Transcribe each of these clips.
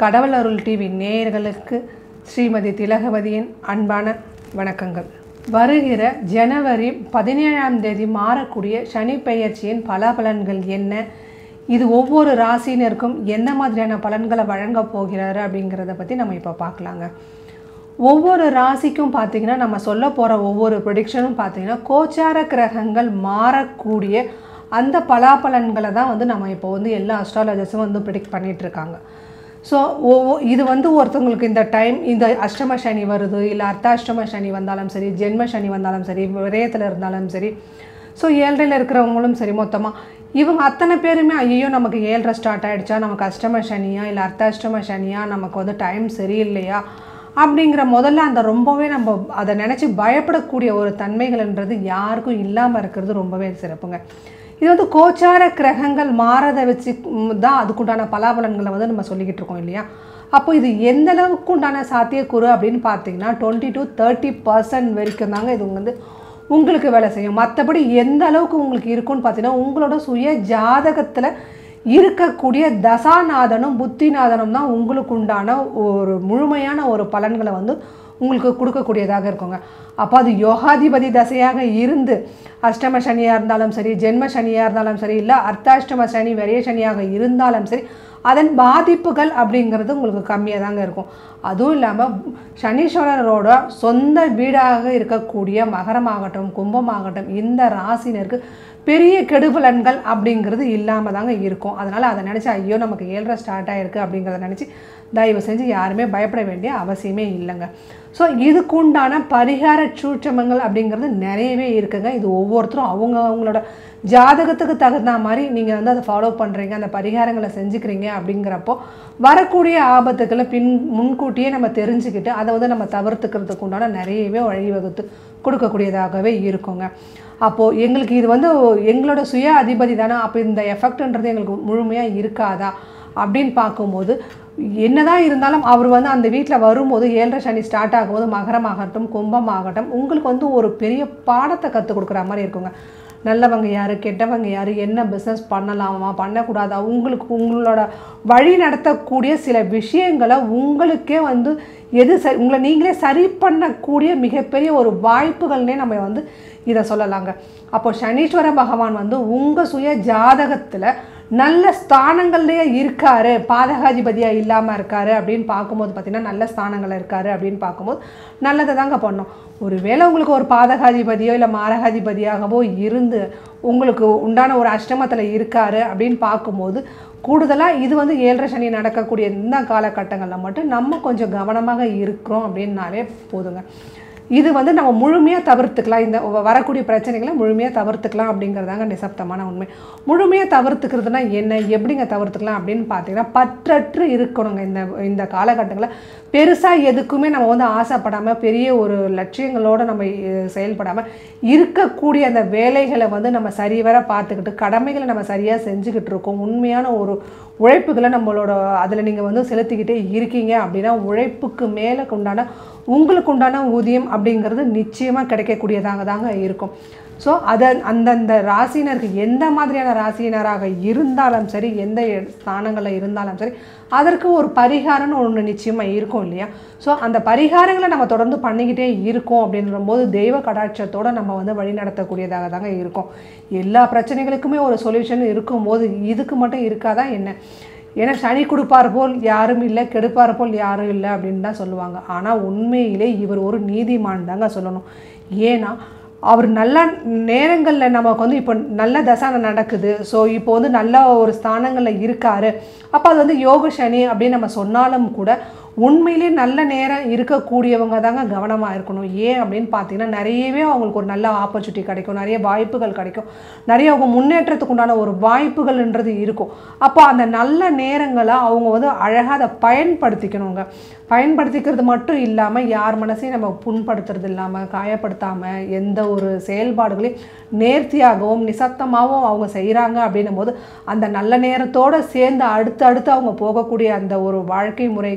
கடவுள் அருள் டிவி நேயர்களுக்கு ஸ்ரீமதி திலகவதியின் அன்பான வணக்கங்கள். வருகிற ஜனவரி 17ஆம் தேதி மாறக்கூடிய சனி பெயர்ச்சியின் பலாபலன்கள் என்ன, இது ஒவ்வொரு ராசினருக்கும் எந்த மாதிரியான பலன்களை வழங்க போகிறாரு அப்படிங்கிறத பற்றி நம்ம இப்போ பார்க்கலாங்க. ஒவ்வொரு ராசிக்கும் பார்த்திங்கன்னா நம்ம சொல்ல போகிற ஒவ்வொரு ப்ரெடிக்ஷனும் பார்த்திங்கன்னா கோச்சார கிரகங்கள் மாறக்கூடிய அந்த பலாபலன்களை தான் நம்ம இப்போ எல்லா அஸ்ட்ராலஜர்ஸும் ப்ரெடிக்ட் பண்ணிகிட்ருக்காங்க. ஸோ இது ஒருத்தவங்களுக்கு இந்த டைம் இந்த அஷ்டம சனி வருது, இல்லை அர்த்தாஷ்டம சனி வந்தாலும் சரி, ஜென்ம சனி வந்தாலும் சரி, விரயத்தில் இருந்தாலும் சரி, ஸோ ஏழரையில் இருக்கிறவங்களும் சரி, மொத்தமாக இவங்க அத்தனை பேருமே ஐயோ நமக்கு ஏழரை ஸ்டார்ட் ஆகிடுச்சா, நமக்கு அஷ்டம சனியா இல்லை அர்த்தாஷ்டம சனியா, நமக்கு டைம் சரியில்லையா அப்படிங்கிற முதல்ல அந்த ரொம்பவே நம்ம அதை நினச்சி பயப்படக்கூடிய ஒரு தன்மைகள்ன்றது யாருக்கும் இல்லாமல் இருக்கிறது ரொம்பவே சிறப்புங்க. இது கோச்சார கிரகங்கள் மாறதை வச்சு தான் அதுக்குண்டான பலாபலன்களை நம்ம சொல்லிக்கிட்டு இருக்கோம் இல்லையா. அப்போ இது எந்த அளவுக்கு உண்டான சாத்தியக்கூறு அப்படின்னு பார்த்தீங்கன்னா 20 to 30% வரைக்கும் தாங்க இது உங்களுக்கு வேலை செய்யும். மற்றபடி எந்த அளவுக்கு உங்களுக்கு இருக்குன்னு பார்த்தீங்கன்னா உங்களோட சுய ஜாதகத்தில் இருக்கக்கூடிய தசாநாதனும் புத்திநாதனும் தான் உங்களுக்கு உண்டான ஒரு முழுமையான ஒரு பலன்களை உங்களுக்கு கொடுக்கக்கூடியதாக இருக்குங்க. அப்போ அது யோகாதிபதி தசையாக இருந்து அஷ்டம சனியாக இருந்தாலும் சரி, ஜென்ம சனியாக இருந்தாலும் சரி, இல்லை அர்த்தாஷ்டம சனி விரய சனியாக இருந்தாலும் சரி, அதன் பாதிப்புகள் அப்படிங்கிறது உங்களுக்கு கம்மியாக தாங்க இருக்கும். அதுவும் இல்லாமல் சனீஸ்வரரோட சொந்த வீடாக இருக்கக்கூடிய மகரமாகட்டும் கும்பமாகட்டும் இந்த ராசினருக்கு பெரிய கெடுபலன்கள் அப்படிங்கிறது இல்லாமல் தாங்க இருக்கும். அதனால் அதை நினச்சி ஐயோ நமக்கு ஏழரை ஸ்டார்ட் ஆகிருக்கு அப்படிங்கிறத நினச்சி தயவு செஞ்சு யாருமே பயப்பட வேண்டிய அவசியமே இல்லைங்க. ஸோ இதுக்குண்டான பரிகார சூட்சமங்கள் அப்படிங்கிறது நிறையவே இருக்குங்க. இது ஒவ்வொருத்தரும் அவங்களோட ஜாதகத்துக்கு தகுந்த மாதிரி நீங்கள் அதை ஃபாலோ பண்ணுறீங்க, அந்த பரிகாரங்களை செஞ்சுக்கிறீங்க. அப்படிங்கிறப்போ வரக்கூடிய ஆபத்துக்களை முன்கூட்டியே நம்ம தெரிஞ்சுக்கிட்டு அதை நம்ம தவிர்த்துக்கிறதுக்கு உண்டான நிறையவே வழிவகுத்து கொடுக்கக்கூடியதாகவே இருக்குங்க. அப்போது எங்களுக்கு இது எங்களோட சுய அதிபதி தானே, அப்போ இந்த எஃபெக்ட்ன்றது எங்களுக்கு முழுமையாக இருக்காதா அப்படின்னு பார்க்கும்போது என்னதான் இருந்தாலும் அவர் அந்த வீட்டில் வரும்போது ஏழரை சனி ஸ்டார்ட் ஆகும்போது மகரமாகட்டும் கும்பமாகட்டும் உங்களுக்கு ஒரு பெரிய பாடத்தை கற்றுக் கொடுக்குற மாதிரி இருக்குங்க. நல்லவங்க யார், கெட்டவங்க யார், என்ன பிஸ்னஸ் பண்ணலாமா பண்ணக்கூடாதா, உங்களோட வழி நடத்தக்கூடிய சில விஷயங்களை உங்களுக்கே எது உங்களை நீங்களே சரி பண்ணக்கூடிய மிகப்பெரிய ஒரு வாய்ப்புகள்னே நம்ம இதை சொல்லலாங்க. அப்போ சனீஸ்வர பகவான் உங்கள் சுய ஜாதகத்தில் நல்ல ஸ்தானங்கள்லேயே இருக்கார், பாதகாதிபதியாக இல்லாமல் இருக்கார் அப்படின்னு பார்க்கும்போது பார்த்திங்கன்னா நல்ல ஸ்தானங்கள் இருக்கார் அப்படின்னு பார்க்கும்போது நல்லதை தாங்க பண்ணோம். ஒருவேளை உங்களுக்கு ஒரு பாதகாதிபதியோ இல்லை மாரகாதிபதியாகவோ இருந்து உங்களுக்கு உண்டான ஒரு அஷ்டமத்தில் இருக்கார் அப்படின்னு பார்க்கும்போது கூடுதலாக இது ஏழரை சனி நடக்கக்கூடிய இந்த காலகட்டங்களில் மட்டும் நம்ம கொஞ்சம் கவனமாக இருக்கிறோம் அப்படின்னாலே போதுங்க. இது நம்ம முழுமையாக தவிர்த்துக்கலாம், இந்த வரக்கூடிய பிரச்சனைகளை முழுமையாக தவிர்த்துக்கலாம் அப்படிங்கிறதாங்க நிசப்தமான உண்மை. முழுமையாக தவிர்த்துக்கிறதுனா என்ன, எப்படிங்க தவிர்த்துக்கலாம் அப்படின்னு பார்த்தீங்கன்னா பற்றற்று இருக்கணுங்க. இந்த காலகட்டங்களில் பெருசாக எதுக்குமே நம்ம ஆசைப்படாமல் பெரிய ஒரு லட்சியங்களோடு நம்ம செயல்படாமல் இருக்கக்கூடிய அந்த வேலைகளை நம்ம சரிவர பார்த்துக்கிட்டு கடமைகளை நம்ம சரியாக செஞ்சுக்கிட்டு இருக்கோம். உண்மையான ஒரு உழைப்புகளை நம்மளோட அதில் நீங்கள் செலுத்திக்கிட்டே இருக்கீங்க அப்படின்னா உழைப்புக்கு மேலே உண்டான உங்களுக்கு உண்டான ஊதியம் அப்படிங்கிறது நிச்சயமாக கிடைக்கக்கூடியதாக தாங்க இருக்கும். ஸோ அந்தந்த ராசினருக்கு எந்த மாதிரியான ராசினராக இருந்தாலும் சரி, எந்த ஸ்தானங்களில் இருந்தாலும் சரி, அதற்கு ஒரு பரிகாரம்னு ஒன்று நிச்சயமாக இருக்கும் இல்லையா. ஸோ அந்த பரிகாரங்களை நம்ம தொடர்ந்து பண்ணிக்கிட்டே இருக்கோம் அப்படின்ற போது தெய்வ கடாட்சத்தோடு நம்ம வழி நடத்தக்கூடியதாக தாங்க இருக்கும். எல்லா பிரச்சனைகளுக்குமே ஒரு சொல்யூஷன் இருக்கும்போது இதுக்கு மட்டும் இருக்காதான் என்ன? ஏன்னா சனி கொடுப்பார் போல் யாரும் இல்லை, கெடுப்பார் போல் யாரும் இல்லை அப்படின்னு தான் சொல்லுவாங்க. ஆனால் உண்மையிலே இவர் ஒரு நீதிமான் தாங்க சொல்லணும். ஏன்னா அவர் நல்ல நேரங்களில் நமக்கு இப்போ நல்ல தசானை நடக்குது, ஸோ இப்போ நல்ல ஒரு ஸ்தானங்களில் இருக்கார். அப்போ அது யோக சனி அப்படின்னு நம்ம சொன்னாலும் கூட உண்மையிலே நல்ல நேரம் இருக்கக்கூடியவங்க தாங்க கவனமாக இருக்கணும். ஏன் அப்படின்னு பார்த்தீங்கன்னா நிறையவே அவங்களுக்கு ஒரு நல்ல ஆப்பர்ச்சுனிட்டி கிடைக்கும், நிறைய வாய்ப்புகள் கிடைக்கும், நிறைய அவங்க முன்னேற்றத்துக்கு உண்டான ஒரு வாய்ப்புகள்ன்றது இருக்கும். அப்போ அந்த நல்ல நேரங்களை அவங்க அழகாக அதை பயன்படுத்திக்கணுங்க. பயன்படுத்திக்கிறது மட்டும் இல்லாமல் யார் மனசையும் நம்ம புண்படுத்துறது இல்லாமல் காயப்படுத்தாமல் எந்த ஒரு செயல்பாடுகளையும் நேர்த்தியாகவும் நிசப்தமாகவும் அவங்க செய்கிறாங்க அப்படின்னும் போது அந்த நல்ல நேரத்தோடு சேர்ந்து அடுத்து அவங்க போகக்கூடிய அந்த ஒரு வாழ்க்கை முறைகள் அப்படிங்கிற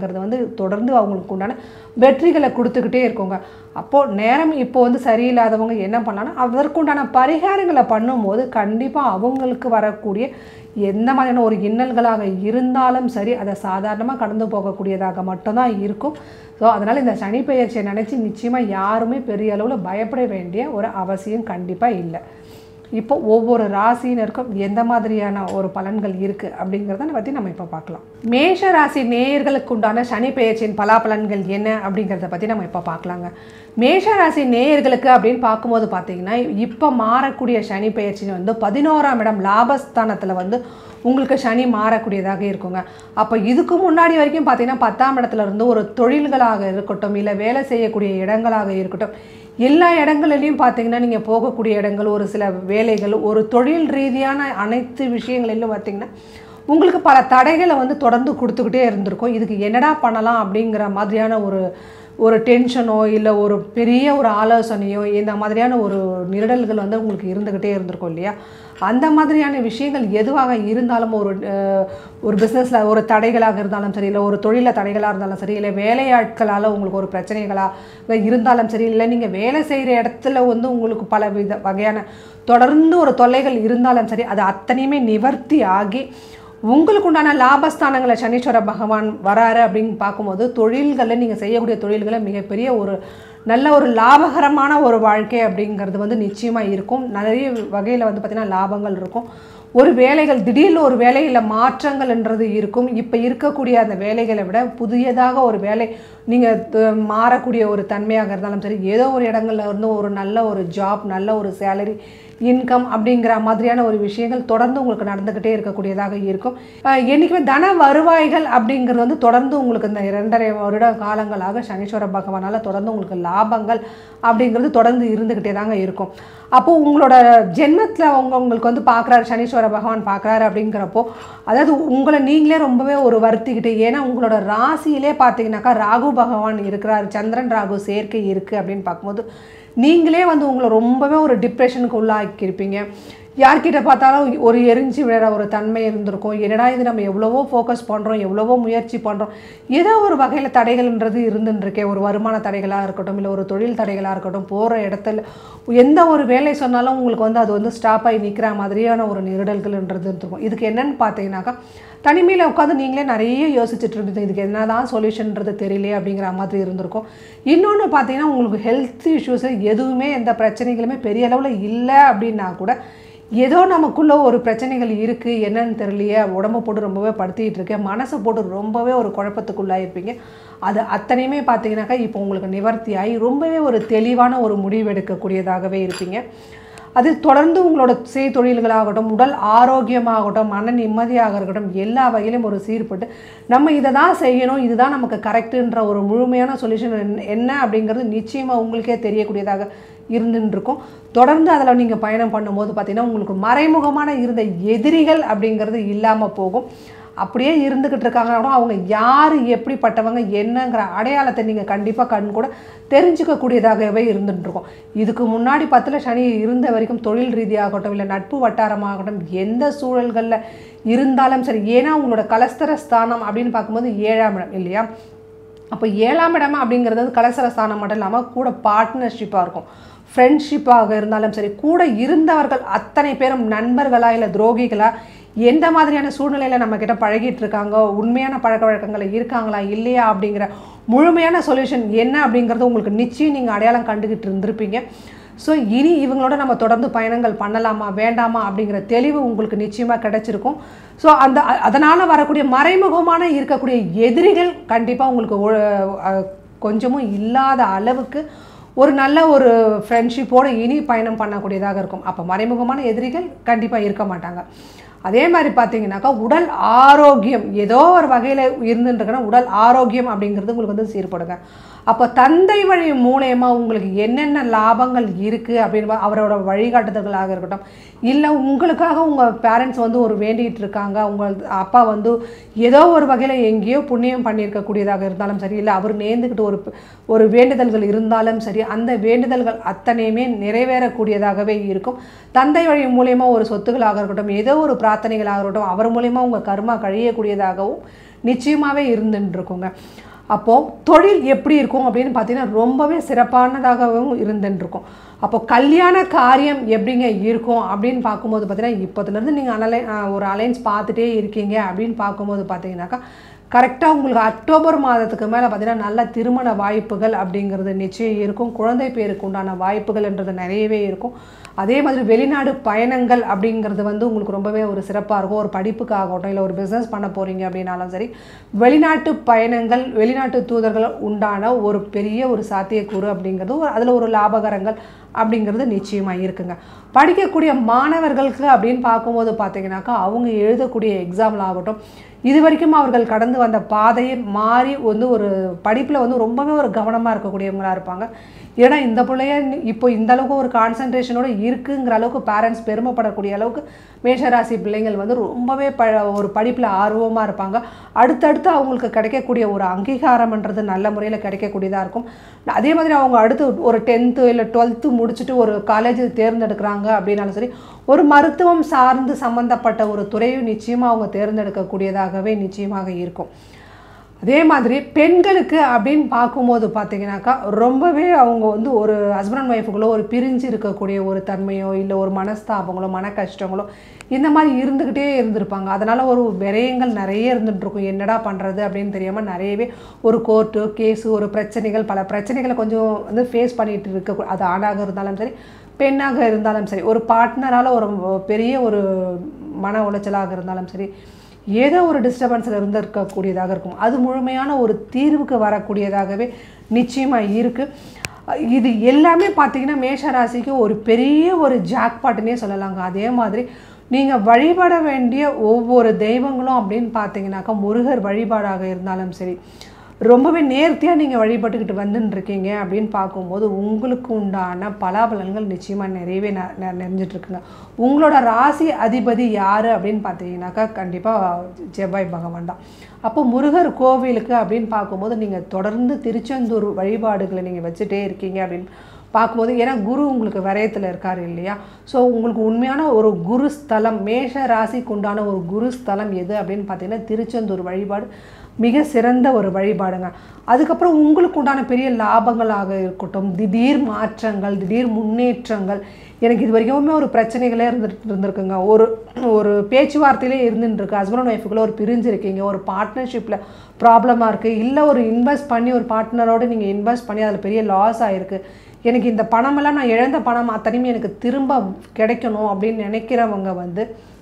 அப்படிங்கிறது வந்து தொடர்ந்து அவங்களுக்கு உண்டான வெற்றிகளை கொடுத்துக்கிட்டே இருக்குங்க. அப்போது நேரம் இப்போ வந்து சரியில்லாதவங்க என்ன பண்ணலான்னா அதற்குண்டான பரிகாரங்களை பண்ணும்போது கண்டிப்பாக அவங்களுக்கு வரக்கூடிய எந்த மாதிரியான ஒரு இன்னல்களாக இருந்தாலும் சரி அதை சாதாரணமாக கடந்து போகக்கூடியதாக மட்டும்தான் இருக்கும். ஸோ அதனால் இந்த சனி பெயர்ச்சியை நினச்சி நிச்சயமாக யாருமே பெரிய அளவில் பயப்பட வேண்டிய ஒரு அவசியம் கண்டிப்பாக இல்லை. இப்போ ஒவ்வொரு ராசியினருக்கும் எந்த மாதிரியான ஒரு பலன்கள் இருக்குது அப்படிங்கிறத பற்றி நம்ம இப்போ பார்க்கலாம். மேஷ ராசி நேயர்களுக்கு உண்டான சனி பெயர்ச்சியின் பலாபலன்கள் என்ன அப்படிங்கிறத பற்றி நம்ம இப்போ பார்க்கலாங்க. மேஷ ராசி நேயர்களுக்கு அப்படின்னு பார்க்கும்போது பார்த்தீங்கன்னா இப்போ மாறக்கூடிய சனி பெயர்ச்சி வந்து 11ஆம் இடம் லாபஸ்தானத்தில் வந்து உங்களுக்கு சனி மாறக்கூடியதாக இருக்குங்க. அப்போ இதுக்கு முன்னாடி வரைக்கும் பார்த்தீங்கன்னா 10ஆம் இடத்துல இருந்து ஒரு தொழில்களாக இருக்கட்டும் இல்லை வேலை செய்யக்கூடிய இடங்களாக இருக்கட்டும் எல்லா இடங்களிலையும் பார்த்தீங்கன்னா நீங்கள் போகக்கூடிய இடங்கள் ஒரு சில வேலைகள் ஒரு தொழில் ரீதியான அனைத்து விஷயங்களிலும் பார்த்தீங்கன்னா உங்களுக்கு பல தடைகளை வந்து தொடர்ந்து கொடுத்துக்கிட்டே இருந்திருக்கும். இதுக்கு என்னடா பண்ணலாம் அப்படிங்கிற மாதிரியான ஒரு டென்ஷனோ இல்லை ஒரு பெரிய ஒரு ஆலோசனையோ இந்த மாதிரியான ஒரு நிரடல்கள் வந்து உங்களுக்கு இருந்துக்கிட்டே இருந்திருக்கும் இல்லையா? அந்த மாதிரியான விஷயங்கள் எதுவாக இருந்தாலும் ஒரு பிஸ்னஸில் ஒரு தடைகளாக இருந்தாலும் சரி இல்லை ஒரு தொழிலில் தடைகளாக இருந்தாலும் சரி இல்லை வேலையாட்களால் உங்களுக்கு ஒரு பிரச்சனைகளாக இருந்தாலும் சரி இல்லை நீங்கள் வேலை செய்கிற இடத்துல வந்து உங்களுக்கு பல வகையான தொடர்ந்து ஒரு தொல்லைகள் இருந்தாலும் சரி அது அத்தனையுமே நிவர்த்தி ஆகி உங்களுக்கு உண்டான லாபஸ்தானங்களை சனீஸ்வர பகவான் வராரு அப்படின்னு பார்க்கும்போது தொழில்களில் நீங்கள் செய்யக்கூடிய தொழில்களை மிகப்பெரிய ஒரு நல்ல ஒரு லாபகரமான ஒரு வாழ்க்கை அப்படிங்கிறது வந்து நிச்சயமாக இருக்கும். நிறைய வகையில் வந்து பார்த்திங்கன்னா லாபங்கள் இருக்கும். ஒரு வேலைகள் திடீர்னு ஒரு வேலையில் மாற்றங்கள்ன்றது இருக்கும். இப்போ இருக்கக்கூடிய அந்த வேலைகளை விட புதியதாக ஒரு வேலை நீங்கள் மாறக்கூடிய ஒரு தன்மையாக இருந்தாலும் சரி ஏதோ ஒரு இடங்கள்ல இருந்து ஒரு நல்ல ஒரு ஜாப் நல்ல ஒரு சேலரி இன்கம் அப்படிங்கிற மாதிரியான ஒரு விஷயங்கள் தொடர்ந்து உங்களுக்கு நடந்துக்கிட்டே இருக்கக்கூடியதாக இருக்கும். என்றைக்குமே தன வருவாய்கள் அப்படிங்கிறது வந்து தொடர்ந்து உங்களுக்கு இந்த 2.5 வருட காலங்களாக சனீஸ்வர பகவானால் தொடர்ந்து உங்களுக்கு லாபங்கள் அப்படிங்கிறது தொடர்ந்து இருந்துக்கிட்டே தாங்க இருக்கும். அப்போது உங்களோட ஜென்மத்தில் உங்களுக்கு வந்து பார்க்குறாரு சனீஸ்வர பகவான் பார்க்குறாரு அப்படிங்கிறப்போ அதாவது உங்களை நீங்களே ரொம்பவே ஒரு வருத்திக்கிட்டு ஏன்னா உங்களோட ராசியிலே பார்த்தீங்கன்னாக்கா ராகு பகவான் இருக்கிறார் சந்திரன் ராகு சேர்க்கை இருக்குது அப்படின்னு பார்க்கும்போது நீங்களே வந்து உங்களை ரொம்பவே ஒரு டிப்ரெஷனுக்கு உள்ளாக்கியிருப்பீங்க. யார்கிட்ட பார்த்தாலும் ஒரு எரிஞ்சு விழற ஒரு தன்மை இருந்திருக்கும். என்னடா இது நம்ம எவ்வளவோ ஃபோக்கஸ் பண்ணுறோம் எவ்வளவோ முயற்சி பண்ணுறோம் ஏதோ ஒரு வகையில் தடைகள்ன்றது இருந்துருக்கேன். ஒரு வருமான தடைகளாக இருக்கட்டும் இல்லை ஒரு தொழில் தடைகளாக இருக்கட்டும் போகிற இடத்துல எந்த ஒரு வேலை சொன்னாலும் உங்களுக்கு வந்து அது வந்து ஸ்டாப் ஆகி நிற்கிற மாதிரியான ஒரு நிரடல்கள்ன்றது இருந்திருக்கும். இதுக்கு என்னென்னு பார்த்தீங்கன்னாக்கா தனிமையில் உட்காந்து நீங்களே நிறைய யோசிச்சுட்டு இருந்தது இதுக்கு என்ன தான் சொல்யூஷன்றது தெரியலையே அப்படிங்கிற மாதிரி இருந்திருக்கும். இன்னொன்று பார்த்தீங்கன்னா உங்களுக்கு ஹெல்த் இஷ்யூஸு எதுவுமே எந்த பிரச்சனைகளுமே பெரிய அளவில் இல்லை அப்படின்னா கூட ஏதோ நமக்குள்ளே ஒரு பிரச்சனைகள் இருக்குது என்னன்னு தெரியலையே உடம்பு போட்டு ரொம்பவே படுத்திகிட்டு இருக்கேன் மனசை போட்டு ரொம்பவே ஒரு குழப்பத்துக்குள்ளாயிருப்பீங்க. அது அத்தனையுமே பார்த்தீங்கன்னாக்கா இப்போ உங்களுக்கு நிவர்த்தி ஆகி ரொம்பவே ஒரு தெளிவான ஒரு முடிவு எடுக்கக்கூடியதாகவே இருப்பீங்க. அது தொடர்ந்து உங்களோட தொழில்களாகட்டும் உடல் ஆரோக்கியமாகட்டும் மன நிம்மதியாக இருக்கட்டும் எல்லா வகையிலும் ஒரு சீர்பட்டு நம்ம இதை தான் செய்யணும் இதுதான் நமக்கு கரெக்டுன்ற ஒரு முழுமையான சொல்யூஷன் என்ன அப்படிங்கிறது நிச்சயமாக உங்களுக்கே தெரியக்கூடியதாக இருந்துருக்கும். தொடர்ந்து அதில் நீங்கள் பயணம் பண்ணும்போது பார்த்திங்கன்னா உங்களுக்கு மறைமுகமான இருந்த எதிரிகள் அப்படிங்கிறது இல்லாமல் போகும். அப்படியே இருந்துக்கிட்டு இருக்காங்கன்னா அவங்க யார் எப்படிப்பட்டவங்க என்னங்கிற அடையாளத்தை நீங்கள் கண்டிப்பாக கண் கூட தெரிஞ்சுக்கக்கூடியதாகவே இருந்துகிட்ருக்கோம். இதுக்கு முன்னாடி 10ல் சனி இருந்த வரைக்கும் தொழில் ரீதியாகட்டும் இல்லை நட்பு வட்டாரமாகட்டும் எந்த சூழல்களில் இருந்தாலும் சரி ஏன்னா உங்களோட கலஸ்தர ஸ்தானம் அப்படின்னு பார்க்கும்போது 7ஆம் இடம் இல்லையா? அப்போ 7ஆம் இடம் அப்படிங்கிறது கலஸ்தர ஸ்தானம் மட்டும் இல்லாமல் கூட பார்ட்னர்ஷிப்பாக இருக்கும். ஃப்ரெண்ட்ஷிப்பாக இருந்தாலும் சரி கூட இருந்தவர்கள் அத்தனை பேரும் நண்பர்களா இல்லை துரோகிகளா எந்த மாதிரியான சூழ்நிலையில் நம்மக்கிட்ட பழகிட்டு இருக்காங்க உண்மையான பழக்க வழக்கங்கள் இருக்காங்களா இல்லையா அப்படிங்கிற முழுமையான சொல்யூஷன் என்ன அப்படிங்கிறது உங்களுக்கு நிச்சயம் நீங்கள் அடையாளம் கண்டுக்கிட்டு இருந்திருப்பீங்க. ஸோ இனி இவங்களோட நம்ம தொடர்ந்து பயணங்கள் பண்ணலாமா வேண்டாமா அப்படிங்கிற தெளிவு உங்களுக்கு நிச்சயமாக கிடைச்சிருக்கும். ஸோ அதனால் வரக்கூடிய மறைமுகமான இருக்கக்கூடிய எதிரிகள் கண்டிப்பாக உங்களுக்கு கொஞ்சமும் இல்லாத அளவுக்கு ஒரு நல்ல ஒரு ஃப்ரெண்ட்ஷிப்போடு இனி பயணம் பண்ணக்கூடியதாக இருக்கும். அப்போ மறைமுகமான எதிரிகள் கண்டிப்பாக இருக்க மாட்டாங்க. அதே மாதிரி பார்த்தீங்கன்னாக்கா உடல் ஆரோக்கியம் ஏதோ ஒரு வகையில் இருந்துட்டுருக்குன்னா உடல் ஆரோக்கியம் அப்படிங்கிறது உங்களுக்கு வந்து சீர்படுங்க. அப்போ தந்தை வழி மூலயமா உங்களுக்கு என்னென்ன லாபங்கள் இருக்குது அப்படின்னு அவரோட வழிகாட்டுதல்களாக இருக்கட்டும் இல்லை உங்களுக்காக உங்கள் பேரண்ட்ஸ் வந்து ஒரு வேண்டிகிட்டு இருக்காங்க உங்கள் அப்பா வந்து ஏதோ ஒரு வகையில் எங்கேயோ புண்ணியம் பண்ணியிருக்கக்கூடியதாக இருந்தாலும் சரி இல்லை அவர் நேர்ந்துக்கிட்டு ஒரு வேண்டுதல்கள் இருந்தாலும் சரி அந்த வேண்டுதல்கள் அத்தனையுமே நிறைவேறக்கூடியதாகவே இருக்கும். தந்தை வழி மூலயமா ஒரு சொத்துக்களாக இருக்கட்டும் ஏதோ ஒரு பிரார்த்தனைகளாக இருக்கட்டும் அவர் மூலயமா உங்கள் கர்மா கழியக்கூடியதாகவும் நிச்சயமாகவே இருந்துட்டு இருக்குங்க. அப்போது தொழில் எப்படி இருக்கும் அப்படின்னு பார்த்தீங்கன்னா ரொம்பவே சிறப்பானதாகவும் இருந்துட்டு இருக்கும். அப்போது கல்யாண காரியம் எப்படிங்க இருக்கும் அப்படின்னு பார்க்கும்போது பார்த்தீங்கன்னா இப்போதுலேருந்து நீங்கள் ஒரு அலைன்ஸ் பார்த்துட்டே இருக்கீங்க அப்படின்னு பார்க்கும்போது பார்த்தீங்கன்னாக்கா கரெக்டாக உங்களுக்கு அக்டோபர் மாதத்துக்கு மேலே பார்த்தீங்கன்னா நல்ல திருமண வாய்ப்புகள் அப்படிங்கிறது நிச்சயம் இருக்கும். குழந்தை பேருக்கு உண்டான வாய்ப்புகள்ன்றது நிறையவே இருக்கும். அதே மாதிரி வெளிநாடு பயணங்கள் அப்படிங்கிறது வந்து உங்களுக்கு ரொம்பவே ஒரு சிறப்பாக இருக்கும். ஒரு படிப்புக்காகட்டும் இல்லை ஒரு பிஸ்னஸ் பண்ண போகிறீங்க அப்படின்னாலும் சரி, வெளிநாட்டு பயணங்கள் வெளிநாட்டு தூதர்கள் உண்டான ஒரு பெரிய ஒரு சாத்தியக்கூறு அப்படிங்கிறது அதில் ஒரு லாபகரங்கள் அப்படிங்கிறது நிச்சயமாக இருக்குங்க. படிக்கக்கூடிய மாணவர்களுக்கு அப்படின்னு பார்க்கும்போது பார்த்தீங்கன்னாக்கா அவங்க எழுதக்கூடிய எக்ஸாமில் ஆகட்டும், இது வரைக்கும் அவர்கள் கடந்து வந்த பாதையை மாறி வந்து ஒரு படிப்பில் வந்து ரொம்பவே ஒரு கவனமாக இருக்கக்கூடியவங்களாக இருப்பாங்க. ஏன்னா இந்த பிள்ளைய இப்போ இந்த அளவுக்கு ஒரு கான்சன்ட்ரேஷனோடு இருக்குங்கிற அளவுக்கு பேரண்ட்ஸ் பெருமைப்படக்கூடிய அளவுக்கு மேஷராசி பிள்ளைங்கள் வந்து ரொம்பவே ஒரு படிப்பில் ஆர்வமாக இருப்பாங்க. அடுத்தடுத்து அவங்களுக்கு கிடைக்கக்கூடிய ஒரு அங்கீகாரம்ன்றது நல்ல முறையில் கிடைக்கக்கூடியதாக இருக்கும். அதே மாதிரி அவங்க அடுத்து ஒரு 10th இல்லை 12th முடிச்சுட்டு ஒரு காலேஜ் தேர்ந்தெடுக்கிறாங்க அப்படின்னாலும் சரி, ஒரு மருத்துவம் சார்ந்து சம்மந்தப்பட்ட ஒரு துறையும் நிச்சயமாக அவங்க தேர்ந்தெடுக்கக்கூடியதாகவே நிச்சயமாக இருக்கும். அதே மாதிரி பெண்களுக்கு அப்படின்னு பார்க்கும்போது பார்த்தீங்கன்னாக்கா ரொம்பவே அவங்க வந்து ஒரு ஹஸ்பண்ட் அண்ட் ஒய்ஃபுகளோ ஒரு பிரிஞ்சு இருக்கக்கூடிய ஒரு தன்மையோ இல்லை ஒரு மனஸ்தாபங்களோ மன கஷ்டங்களோ இந்த மாதிரி இருந்துக்கிட்டே இருந்திருப்பாங்க. அதனால் ஒரு விரயங்கள் நிறைய இருந்துகிட்ருக்கும். என்னடா பண்ணுறது அப்படின்னு தெரியாமல் நிறையவே ஒரு கோர்ட்டு கேஸு ஒரு பிரச்சனைகள் பல பிரச்சனைகளை கொஞ்சம் வந்து ஃபேஸ் பண்ணிகிட்டு இருக்க, அது ஆணாக இருந்தாலும் சரி பெண்ணாக இருந்தாலும் சரி, ஒரு பார்ட்னரால் ஒரு பெரிய ஒரு மன உளைச்சலாக இருந்தாலும் சரி, ஏதோ ஒரு டிஸ்டர்பன்ஸில் இருந்திருக்கக்கூடியதாக இருக்கும். அது முழுமையான ஒரு தீர்வுக்கு வரக்கூடியதாகவே நிச்சயமாக இருக்குது. இது எல்லாமே பார்த்திங்கன்னா மேஷராசிக்கு ஒரு பெரிய ஒரு ஜாக்பாட்டுன்னே சொல்லலாங்க. அதே மாதிரி நீங்கள் வழிபட வேண்டிய ஒவ்வொரு தெய்வங்களும் அப்படின்னு பார்த்தீங்கன்னாக்கா முருகர் வழிபாடாக இருந்தாலும் சரி, ரொம்பவே நேர்த்தியாக நீங்கள் வழிபட்டுக்கிட்டு வந்துட்டுருக்கீங்க அப்படின்னு பார்க்கும்போது உங்களுக்கு உண்டான பலாபலன்கள் நிச்சயமாக நிறையவே நிறைஞ்சிட்ருக்குங்க. உங்களோட ராசி அதிபதி யார் அப்படின்னு பார்த்தீங்கன்னாக்கா கண்டிப்பாக செவ்வாய் பகவான் தான். அப்போ முருகர் கோவிலுக்கு அப்படின்னு பார்க்கும்போது நீங்கள் தொடர்ந்து திருச்செந்தூர் வழிபாடுகளை நீங்கள் வச்சுட்டே இருக்கீங்க அப்படின்னு பார்க்கும்போது, ஏன்னா குரு உங்களுக்கு விரயத்தில் இருக்கார் இல்லையா, ஸோ உங்களுக்கு உண்மையான ஒரு குரு ஸ்தலம் மேஷ ராசிக்கு உண்டான ஒரு குரு ஸ்தலம் எது அப்படின்னு பார்த்தீங்கன்னா திருச்செந்தூர் வழிபாடு மிக சிறந்த ஒரு வழிபாடுங்க. அதுக்கப்புறம் உங்களுக்கு உண்டான பெரிய லாபங்களாக இருக்கட்டும், திடீர் மாற்றங்கள் திடீர் முன்னேற்றங்கள். எனக்கு இது வரைக்குமே ஒரு பிரச்சனைகளே இருந்திருக்குங்க. ஒரு பேச்சுவார்த்தையிலே இருந்துருக்கு. ஹஸ்பண்ட் அண்ட் ஒய்ஃபுக்குள்ள ஒரு பிரிஞ்சிருக்கீங்க, ஒரு பார்ட்னர்ஷிப்பில் ப்ராப்ளமாக இருக்குது, இல்லை ஒரு இன்வெஸ்ட் பண்ணி ஒரு பார்ட்னரோடு நீங்கள் இன்வெஸ்ட் பண்ணி அதில் பெரிய லாஸ் ஆகிருக்கு, எனக்கு இந்த பணமெல்லாம் நான் இழந்த பணம் அத்தனையுமே எனக்கு திரும்ப கிடைக்கணும் அப்படின்னு நினைக்கிறவங்க வந்து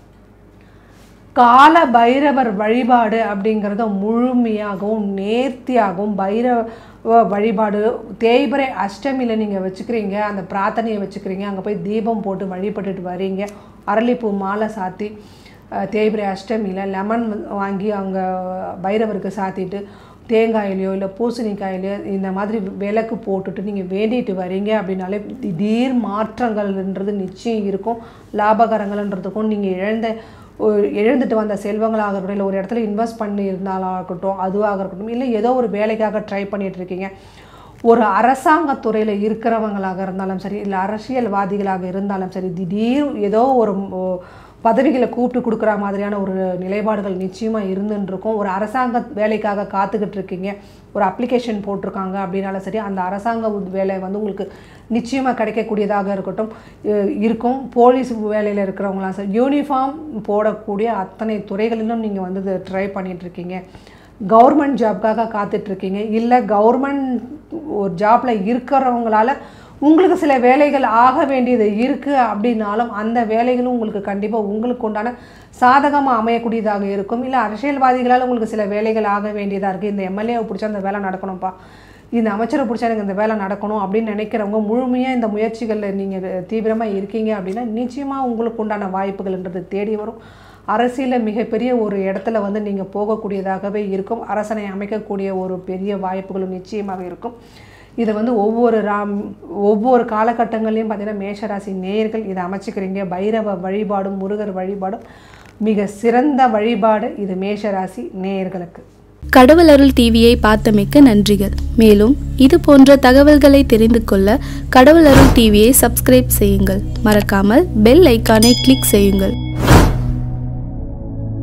கால பைரவர் வழிபாடு அப்படிங்கிறத முழுமையாகவும் நேர்த்தியாகவும் பைரவ வழிபாடு தேய்பிரை அஷ்டமியில் நீங்கள் வச்சுக்கிறீங்க, அந்த பிரார்த்தனையை வச்சுக்கிறீங்க, அங்கே போய் தீபம் போட்டு வழிபட்டுட்டு வரீங்க, அரளிப்பூ மாலை சாத்தி தேய்பிரை அஷ்டமியில் லெமன் வாங்கி அங்கே பைரவருக்கு சாத்திட்டு தேங்காயிலையோ இல்லை பூசணிக்காயிலையோ இந்த மாதிரி விளக்கு போட்டுட்டு நீங்கள் வேண்டிட்டு வரீங்க அப்படின்னாலே திடீர் மாற்றங்கள்ன்றது நிச்சயம் இருக்கும். லாபகரங்கள்ன்றதுக்கும் நீங்கள் எழுந்துட்டு வந்த செல்வங்களாக இருக்கட்டும், இல்லை ஒரு இடத்துல இன்வெஸ்ட் பண்ணி இருந்தாலும் இருக்கட்டும், அதுவாக இருக்கட்டும், இல்லை ஏதோ ஒரு வேலைக்காக ட்ரை பண்ணிகிட்ருக்கீங்க, ஒரு அரசாங்கத்துறையில் இருக்கிறவங்களாக இருந்தாலும் சரி, இல்லை அரசியல்வாதிகளாக இருந்தாலும் சரி, திடீர் ஏதோ ஒரு பதவிகளை கூப்பிட்டு கொடுக்குற மாதிரியான ஒரு நிலைப்பாடுகள் நிச்சயமாக இருந்துருக்கும். ஒரு அரசாங்க வேலைக்காக காத்துக்கிட்டு இருக்கீங்க, ஒரு அப்ளிகேஷன் போட்டிருக்காங்க அப்படின்னாலும் சரி, அந்த அரசாங்க வேலை வந்து உங்களுக்கு நிச்சயமாக கிடைக்கக்கூடியதாக இருக்கும். போலீஸ் வேலையில் இருக்கிறவங்களாம் சரி, யூனிஃபார்ம் போடக்கூடிய அத்தனை துறைகளிலும் நீங்கள் வந்து ட்ரை பண்ணிகிட்ருக்கீங்க, கவர்மெண்ட் ஜாப்காக காத்துட்ருக்கீங்க, இல்லை கவர்மெண்ட் ஒரு ஜாப்பில் இருக்கிறவங்களால உங்களுக்கு சில வேலைகள் ஆக வேண்டியது இருக்குது அப்படின்னாலும் அந்த வேலைகளும் உங்களுக்கு கண்டிப்பாக உங்களுக்கு உண்டான சாதகமாக அமையக்கூடியதாக இருக்கும். இல்லை அரசியல்வாதிகளால் உங்களுக்கு சில வேலைகள் ஆக வேண்டியதாக இருக்குது, இந்த எம்எல்ஏவை பிடிச்சா அந்த வேலை நடக்கணும்ப்பா, இந்த அமைச்சரை பிடிச்சா எனக்கு இந்த வேலை நடக்கணும் அப்படின்னு நினைக்கிறவங்க முழுமையாக இந்த முயற்சிகளில் நீங்கள் தீவிரமாக இருக்கீங்க அப்படின்னா நிச்சயமாக உங்களுக்கு உண்டான வாய்ப்புகள்ன்றது தேடி வரும். அரசியலில் மிகப்பெரிய ஒரு இடத்துல வந்து நீங்கள் போகக்கூடியதாகவே இருக்கும். அரசனை அமைக்கக்கூடிய ஒரு பெரிய வாய்ப்புகளும் நிச்சயமாக இருக்கும். இதை வந்து ஒவ்வொரு காலகட்டங்கள்லையும் பார்த்தீங்கன்னா மேஷராசி நேயர்கள் இதை அமைச்சிக்கிறீங்க. பைரவ வழிபாடும் முருகர் வழிபாடும் மிக சிறந்த வழிபாடு இது மேஷராசி நேயர்களுக்கு. கடவுள் அருள் டிவியை பார்த்தமைக்கு நன்றிகள். மேலும் இது போன்ற தகவல்களை தெரிந்து கொள்ள கடவுள் அருள் டிவியை சப்ஸ்கிரைப் செய்யுங்கள். மறக்காமல் பெல் ஐக்கானை கிளிக் செய்யுங்கள்.